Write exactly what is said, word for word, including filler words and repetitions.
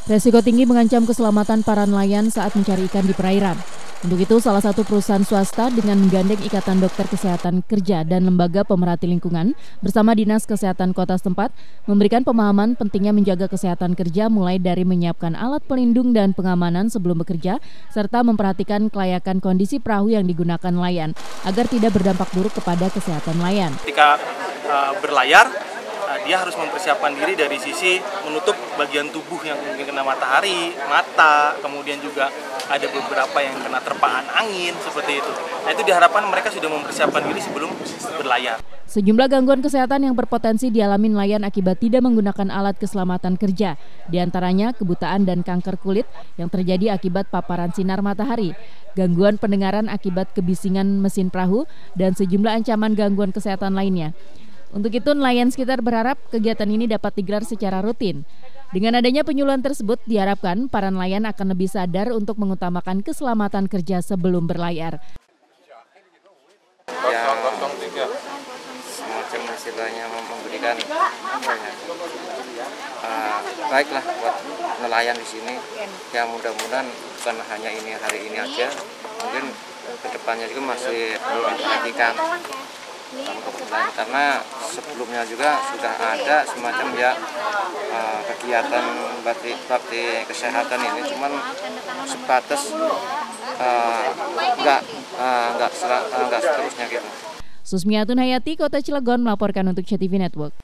Resiko tinggi mengancam keselamatan para nelayan saat mencari ikan di perairan. Untuk itu, salah satu perusahaan swasta dengan menggandeng Ikatan Dokter Kesehatan Kerja dan Lembaga Pemerhati Lingkungan bersama Dinas Kesehatan Kota setempat memberikan pemahaman pentingnya menjaga kesehatan kerja mulai dari menyiapkan alat pelindung dan pengamanan sebelum bekerja serta memperhatikan kelayakan kondisi perahu yang digunakan nelayan agar tidak berdampak buruk kepada kesehatan nelayan. Ketika uh, berlayar, uh, dia harus mempersiapkan diri dari sisi menutup bagian tubuh yang mungkin kena matahari, mata, kemudian juga ada beberapa yang kena terpaan angin seperti itu. Nah, itu diharapkan mereka sudah mempersiapkan diri sebelum berlayar. Sejumlah gangguan kesehatan yang berpotensi dialami nelayan akibat tidak menggunakan alat keselamatan kerja, diantaranya kebutaan dan kanker kulit yang terjadi akibat paparan sinar matahari, gangguan pendengaran akibat kebisingan mesin perahu, dan sejumlah ancaman gangguan kesehatan lainnya. Untuk itu, nelayan sekitar berharap kegiatan ini dapat digelar secara rutin. Dengan adanya penyuluhan tersebut, diharapkan para nelayan akan lebih sadar untuk mengutamakan keselamatan kerja sebelum berlayar. Ya, semacam istilahnya memberikan apa ya, uh, baiklah buat nelayan di sini. Ya mudah-mudahan bukan hanya ini hari ini aja, mungkin kedepannya juga masih perlu diperhatikan. Karena sebelumnya juga sudah ada semacam ya uh, kegiatan bakti, bakti kesehatan ini, cuman sebatas uh, enggak uh, enggak, uh, enggak seterusnya gitu. Susmiatun Hayati, Kota Cilegon melaporkan untuk C T V Network.